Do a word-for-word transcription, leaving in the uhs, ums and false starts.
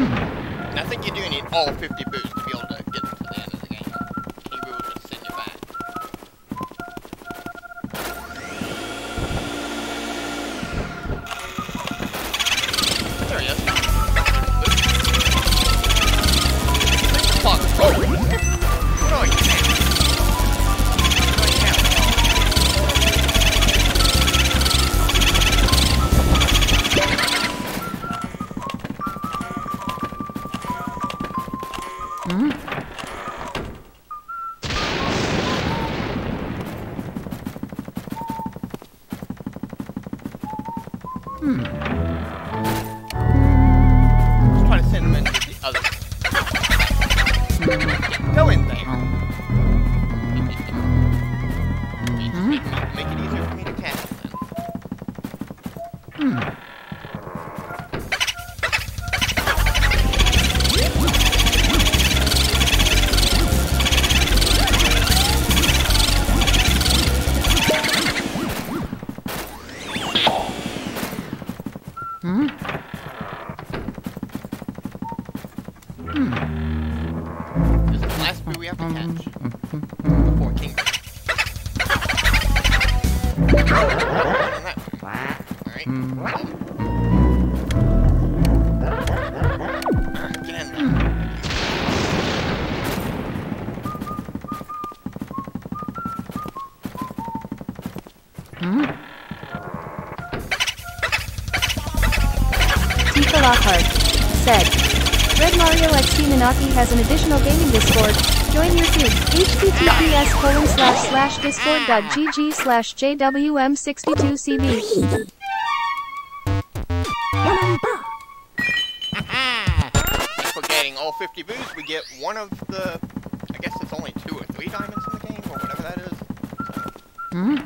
And I think you do need all fifty boosts to be able to get to the end of the game. He will just send you back. There he is. Fuck. Oh! No, you can't. No, you can't. Hmm? Hmm. Let's try to send him into the other. Go in there. Hmm? Make, make it easier for me to catch him then. Hmm. Hmm? Hmm. This is the last boo we have to catch before Kingdom. Alright. Get in there. Hmm? Tifa Lockhart said, Red Mario X T Minaki has an additional gaming Discord. Join your team. https colon slash slash discord.gg slash jwm62cb. For getting all fifty boosts, we get one of the, I guess it's only two or three diamonds in the game, or whatever that is. So. Hmm?